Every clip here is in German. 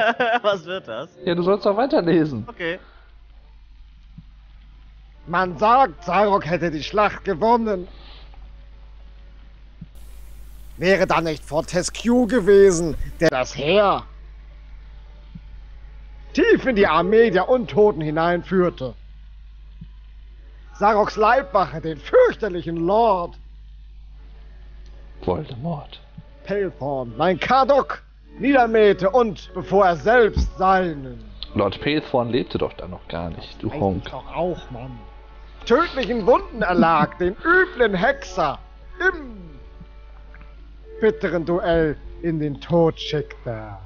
Was wird das? Ja, du sollst doch weiterlesen. Okay. Man sagt, Zarok hätte die Schlacht gewonnen. Wäre da nicht Fortescue gewesen, der das Heer tief in die Armee der Untoten hineinführte. Zaroks Leibwache, den fürchterlichen Lord Voldemort. Palethorn, mein Kardok, niedermähte und, bevor er selbst seinen... Lord Palethorn lebte doch da noch gar nicht, du Honk. Eigentlich doch auch, Mann. Tödlichen Wunden erlag, den üblen Hexer im bitteren Duell in den Tod schickte.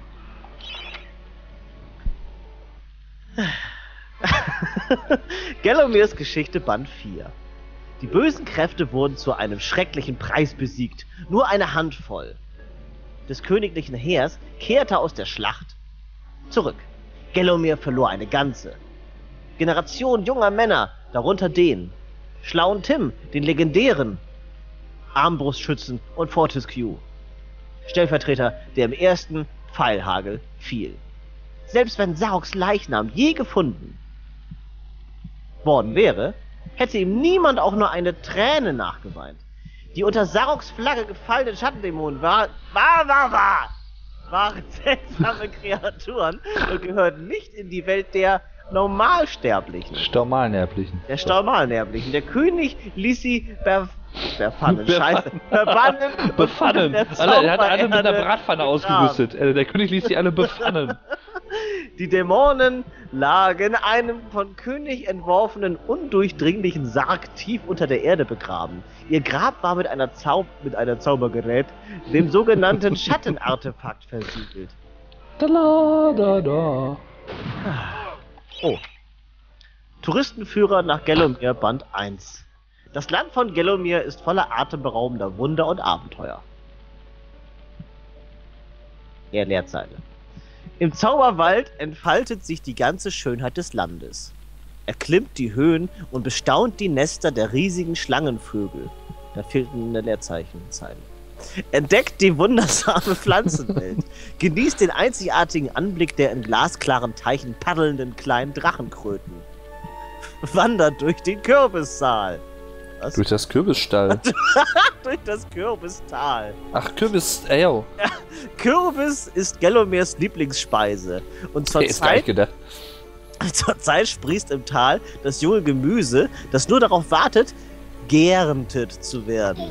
Gellomirs Geschichte Band 4. Die bösen Kräfte wurden zu einem schrecklichen Preis besiegt. Nur eine Handvoll des königlichen Heers kehrte aus der Schlacht zurück. Gellomir verlor eine ganze Generation junger Männer, darunter den schlauen Tim, den legendären Armbrustschützen und Fortescue, Stellvertreter, der im ersten Pfeilhagel fiel. Selbst wenn Zaroks Leichnam je gefunden worden wäre, hätte ihm niemand auch nur eine Träne nachgeweint. Die unter Zaroks Flagge gefallenen Schattendämonen waren seltsame Kreaturen und gehörten nicht in die Welt der Normalsterblichen. Staumalnerblichen. Der Staumalnerblichen. Der König ließ sie verbannen. Scheiße. Verbannen. Befannen. Er hat alle mit einer Bratpfanne ausgerüstet. Der König ließ sie alle befannen. Die Dämonen lagen in einem von König entworfenen, undurchdringlichen Sarg tief unter der Erde begraben. Ihr Grab war mit einer Zaubergerät, dem sogenannten Schattenartefakt, versiegelt. Da. Oh. Touristenführer nach Gellomir, Band 1. Das Land von Gellomir ist voller atemberaubender Wunder und Abenteuer. Leerzeile. Im Zauberwald entfaltet sich die ganze Schönheit des Landes. Erklimmt die Höhen und bestaunt die Nester der riesigen Schlangenvögel. Da fehlt eine Leerzeichenzeile. Entdeckt die wundersame Pflanzenwelt. Genießt den einzigartigen Anblick der in glasklaren Teichen paddelnden kleinen Drachenkröten. Wandert durch den Kürbissaal. Was? Durch das Kürbisstall. Durch das Kürbistal. Ach, Kürbis, ey. Kürbis ist Gellomirs Lieblingsspeise. Und zur Zeit sprießt im Tal das junge Gemüse, das nur darauf wartet, geerntet zu werden.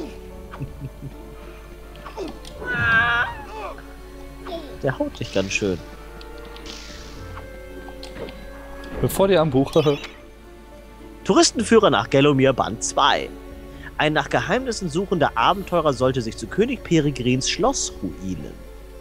Der haut dich ganz schön. Bevor dir am Buch. Touristenführer nach Gellomir, Band 2. Ein nach Geheimnissen suchender Abenteurer sollte sich zu König Peregrins Schlossruinen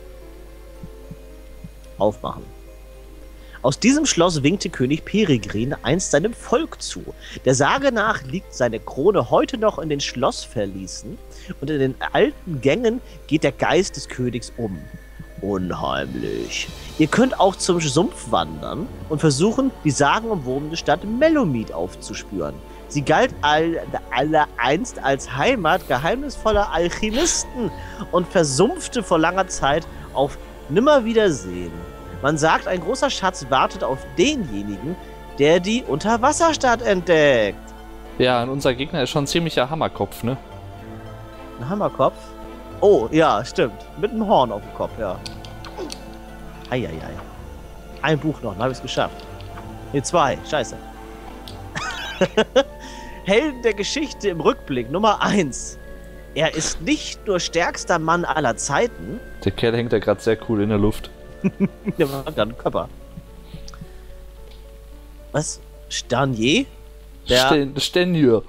aufmachen. Aus diesem Schloss winkte König Peregrin einst seinem Volk zu. Der Sage nach liegt seine Krone heute noch in den Schlossverließen und in den alten Gängen geht der Geist des Königs um. Unheimlich. Ihr könnt auch zum Sumpf wandern und versuchen, die sagenumwobene Stadt Mellowmead aufzuspüren. Sie galt einst als Heimat geheimnisvoller Alchemisten und versumpfte vor langer Zeit auf Nimmerwiedersehen. Man sagt, ein großer Schatz wartet auf denjenigen, der die Unterwasserstadt entdeckt. Ja, und unser Gegner ist schon ein ziemlicher Hammerkopf, ne? Ein Hammerkopf? Oh, ja, stimmt. Mit einem Horn auf dem Kopf, ja. Eieiei. Ein Buch noch, dann habe ich es geschafft. Ne, 2. Scheiße. Helden der Geschichte im Rückblick, Nummer 1. Er ist nicht nur stärkster Mann aller Zeiten. Der Kerl hängt da gerade sehr cool in der Luft. Der war gerade ein Körper. Was? Stanier? Stenjör.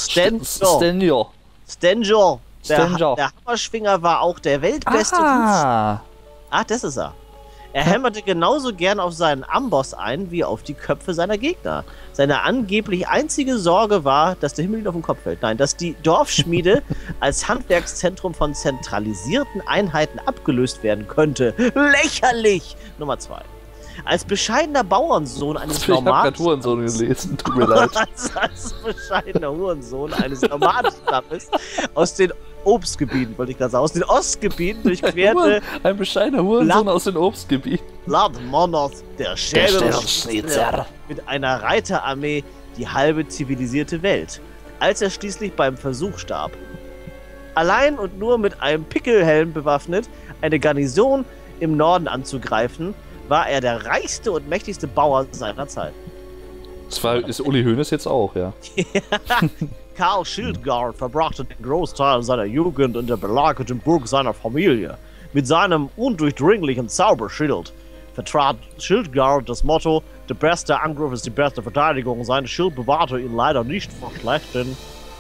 Stenjör. Der Hammerschwinger war auch der weltbeste Fuß. Ach, das ist er. Er hämmerte genauso gern auf seinen Amboss ein, wie auf die Köpfe seiner Gegner. Seine angeblich einzige Sorge war, dass der Himmel ihm auf den Kopf fällt. Nein, dass die Dorfschmiede als Handwerkszentrum von zentralisierten Einheiten abgelöst werden könnte. Lächerlich! Nummer 2. Als bescheidener Bauernsohn eines Ich hab grad Nomaden... Hurensohn gelesen, tut mir leid. als bescheidener Hurensohn eines Nomadenstammes aus den Obstgebieten, wollte ich gerade sagen, aus den Ostgebieten durchquerte Ein bescheidener Hurensohn aus den Obstgebieten. Monos, der Schädelschnitzer, mit einer Reiterarmee die halbe zivilisierte Welt, als er schließlich beim Versuch starb. Allein und nur mit einem Pickelhelm bewaffnet, eine Garnison im Norden anzugreifen, war er der reichste und mächtigste Bauer seiner Zeit. Ist Uli Hoeneß jetzt auch, ja. Karl Schildgard verbrachte den Großteil seiner Jugend in der belagerten Burg seiner Familie. Mit seinem undurchdringlichen Zauberschild vertrat Schildgard das Motto: Der beste Angriff ist die beste Verteidigung. Sein Schild bewahrte ihn leider nicht vor schlechten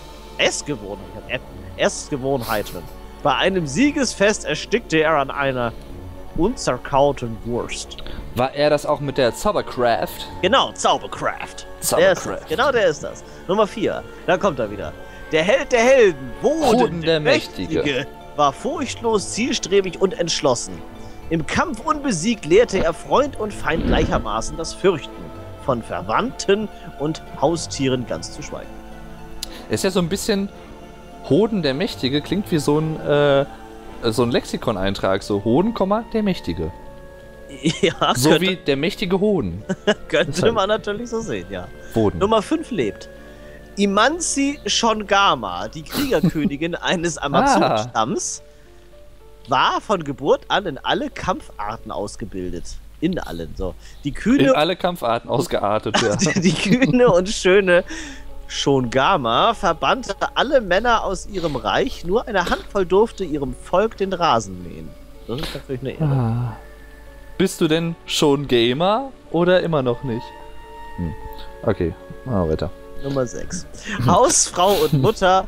Essgewohnheiten. Bei einem Siegesfest erstickte er an einer unzerkauten Wurst. War er das auch mit der Zaubercraft? Genau, Zaubercraft. Zaubercraft. Genau der ist das. Nummer 4. Da kommt er wieder. Der Held der Helden, Woden der Mächtige, war furchtlos, zielstrebig und entschlossen. Im Kampf unbesiegt lehrte er Freund und Feind gleichermaßen das Fürchten. Von Verwandten und Haustieren ganz zu schweigen. Ist ja so ein bisschen... Hoden der Mächtige klingt wie so ein Lexikon-Eintrag. So Hoden, der Mächtige. Ja, so wie der mächtige Hoden. Könnte man natürlich so sehen, ja. Hoden. Nummer 5 lebt. Imanzi Shongama, die Kriegerkönigin eines Amazonenstamms, war von Geburt an in alle Kampfarten ausgebildet. In allen, so. In alle Kampfarten ausgeartet, ja. Die kühne und schöne Shongama verbannte alle Männer aus ihrem Reich, nur eine Handvoll durfte ihrem Volk den Rasen mähen. Das ist natürlich eine Ehre. Bist du denn schon Gamer oder immer noch nicht? Okay, weiter. Nummer 6. Hausfrau und Mutter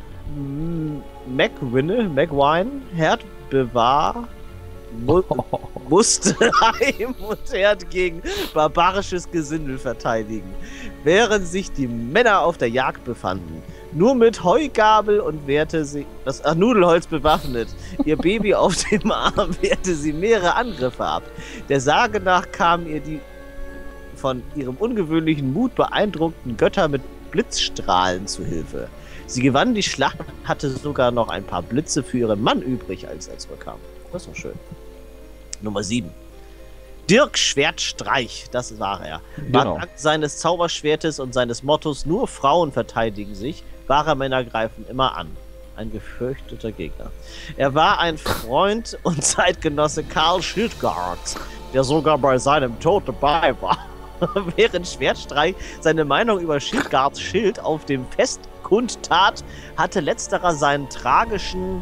Macwine, Herd bewahr, musste Heim und Herd gegen barbarisches Gesindel verteidigen, während sich die Männer auf der Jagd befanden. Nur mit Heugabel und wehrte sie das Nudelholz bewaffnet. Ihr Baby auf dem Arm wehrte sie mehrere Angriffe ab. Der Sage nach kamen ihr die von ihrem ungewöhnlichen Mut beeindruckten Götter mit Blitzstrahlen zu Hilfe. Sie gewann die Schlacht und hatte sogar noch ein paar Blitze für ihren Mann übrig, als er zurückkam. Das ist doch schön. Nummer 7. Dirk Schwertstreich, das war er. Genau. Dank seines Zauberschwertes und seines Mottos "Nur Frauen verteidigen sich", wahre Männer greifen immer an. Ein gefürchteter Gegner. Er war ein Freund und Zeitgenosse Karl Schildgards, der sogar bei seinem Tod dabei war. Während Schwertstreich seine Meinung über Schildgards Schild auf dem Fest kundtat, hatte letzterer seinen tragischen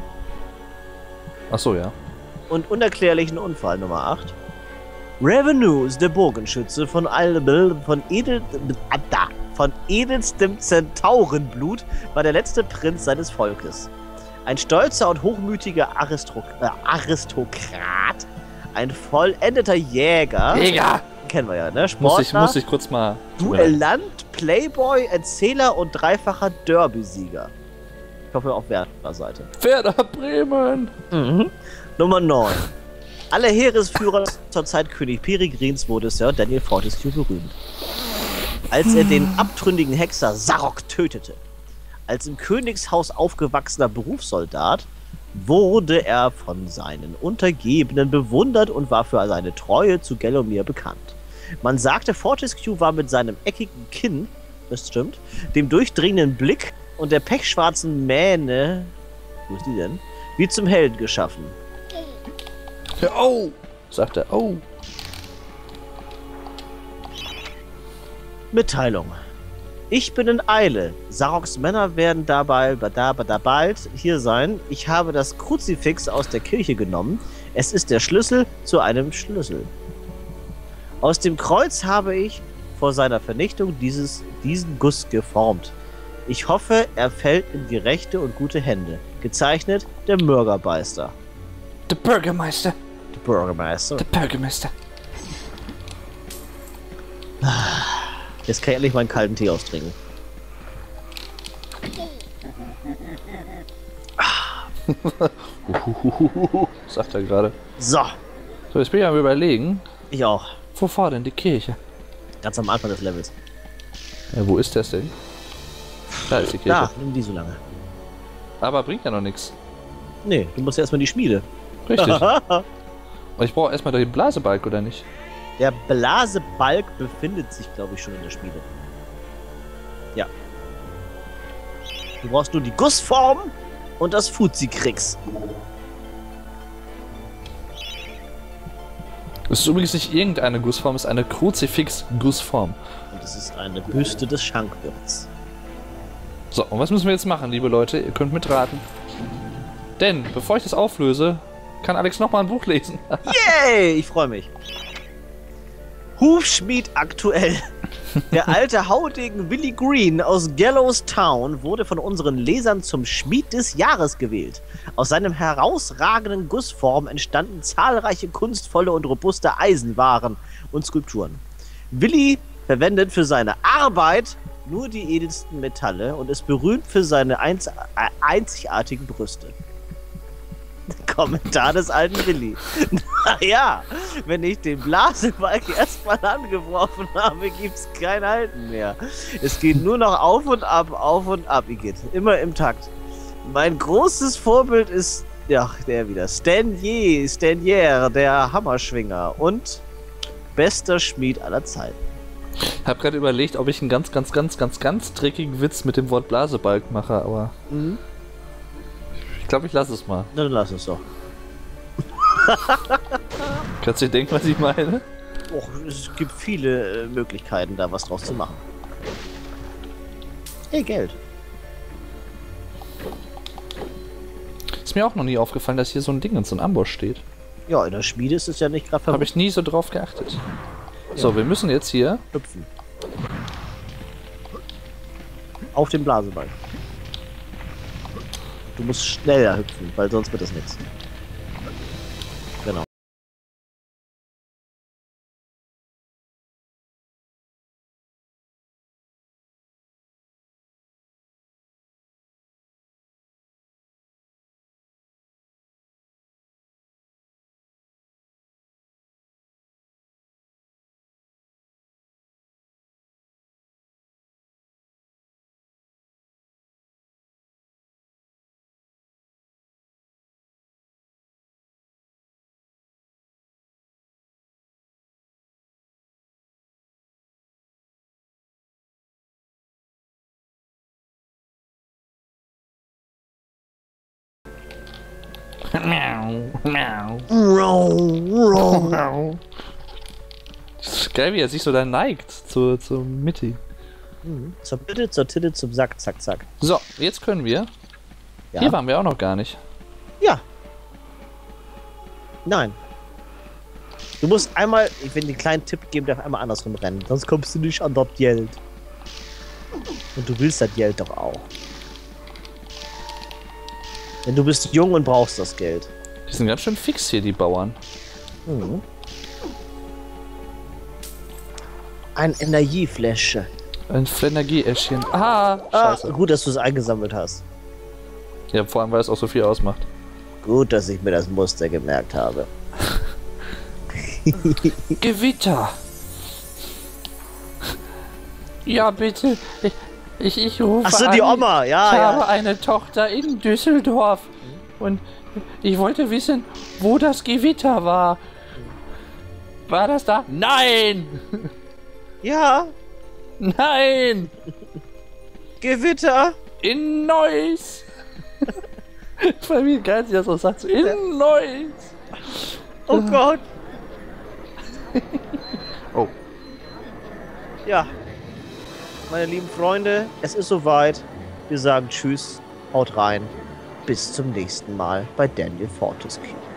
und unerklärlichen Unfall. Nummer 8. Revenues, der Bogenschütze von edelstem Zentaurenblut, war der letzte Prinz seines Volkes. Ein stolzer und hochmütiger Aristokrat, ein vollendeter Jäger. Kennen wir ja, ne? Sportler, muss ich kurz mal... Duellant, Playboy, Erzähler und dreifacher Derby-Sieger. Ich hoffe auf Werder Seite. Werder Bremen! Nummer 9. Alle Heeresführer zur Zeit König Peregrins wurde Sir Daniel Fortescue berühmt. Als er den abtrünnigen Hexer Zarok tötete. Als im Königshaus aufgewachsener Berufssoldat wurde er von seinen Untergebenen bewundert und war für seine Treue zu Gellomir bekannt. Man sagte, Fortescue war mit seinem eckigen Kinn, das stimmt, dem durchdringenden Blick und der pechschwarzen Mähne, wo ist die denn, wie zum Helden geschaffen. Oh, sagt er, oh. Mitteilung. Ich bin in Eile. Saroks Männer werden dabei bald hier sein. Ich habe das Kruzifix aus der Kirche genommen. Es ist der Schlüssel zu einem Schlüssel. Aus dem Kreuz habe ich vor seiner Vernichtung diesen Guss geformt. Ich hoffe, er fällt in die rechte und gute Hände. Gezeichnet, der Bürgermeister. Der Bürgermeister. Der Bürgermeister. Der Bürgermeister. Jetzt kann ich endlich meinen kalten Tee austrinken. Sagt er gerade. So. So, jetzt bin ich am Überlegen. Ich auch. Wo war denn die Kirche? Ganz am Anfang des Levels. Ja, wo ist das denn? Da ist die Kirche. Da, nimm die so lange. Aber bringt ja noch nichts. Nee, du musst ja erstmal in die Schmiede. Richtig. Und ich brauche erstmal den Blasebalg, oder nicht? Der Blasebalg befindet sich, glaube ich, schon in der Schmiede. Ja. Du brauchst nur die Gussform und das Fuzzikrix. Es ist übrigens nicht irgendeine Gussform, es ist eine Kruzifix-Gussform. Und es ist eine Büste des Schankwirts. So, und was müssen wir jetzt machen, liebe Leute? Ihr könnt mitraten. Denn, bevor ich das auflöse, kann Alex nochmal ein Buch lesen. Yay! Ich freue mich. Hufschmied aktuell. Der alte Haudegen Willie Green aus Gallows Town wurde von unseren Lesern zum Schmied des Jahres gewählt. Aus seinem herausragenden Gussform entstanden zahlreiche kunstvolle und robuste Eisenwaren und Skulpturen. Willie verwendet für seine Arbeit nur die edelsten Metalle und ist berühmt für seine einzigartigen Brüste. Kommentar des alten Willi. Naja, wenn ich den Blasebalg erstmal angeworfen habe, gibt's kein Halten mehr. Es geht nur noch auf und ab, Igitt. Immer im Takt. Mein großes Vorbild ist, ja, der wieder, Stanier, der Hammerschwinger und bester Schmied aller Zeiten. Ich habe gerade überlegt, ob ich einen ganz dreckigen Witz mit dem Wort Blasebalg mache, aber ich glaube, ich lasse es mal. Na, dann lass es doch. Kannst du dir denken, was ich meine? Och, es gibt viele Möglichkeiten, da was draus zu machen. Hey, Geld. Ist mir auch noch nie aufgefallen, dass hier so ein Ding in so einem Amboss steht. Ja, in der Schmiede ist es ja nicht gerade Habe ich nie so drauf geachtet. So, wir müssen jetzt hier hüpfen. Auf den Blasebalg. Du musst schneller hüpfen, weil sonst wird das nichts. Genau. Geil, wie er sich so da neigt zur Mitte. Zur Bitte, zur Titte, zum Sack, zack, zack. So, jetzt können wir. Ja. Hier waren wir auch noch gar nicht. Ja. Nein. Du musst einmal, ich will dir einen kleinen Tipp geben, darf einmal andersrum rennen, sonst kommst du nicht an das Geld. Und du willst das Geld doch auch. Denn du bist jung und brauchst das Geld. Die sind ganz schön fix hier, die Bauern. Mhm. Ein Energiefläschchen. Ein Flenergie-Äschchen. Ah, scheiße. Gut, dass du es eingesammelt hast. Ja, vor allem, weil es auch so viel ausmacht. Gut, dass ich mir das Muster gemerkt habe. Gewitter! Ja, bitte. Ich rufe Achso, an. die Oma, ja, Ich ja. habe eine Tochter in Düsseldorf. Und ich wollte wissen, wo das Gewitter war. War das da? Nein! Ja, Nein! Gewitter. In Neuss! Voll wie geil sie das auch sagt. In Neuss! Oh Gott. Oh. Ja. Meine lieben Freunde, es ist soweit. Wir sagen Tschüss, haut rein. Bis zum nächsten Mal bei Daniel Fortescue.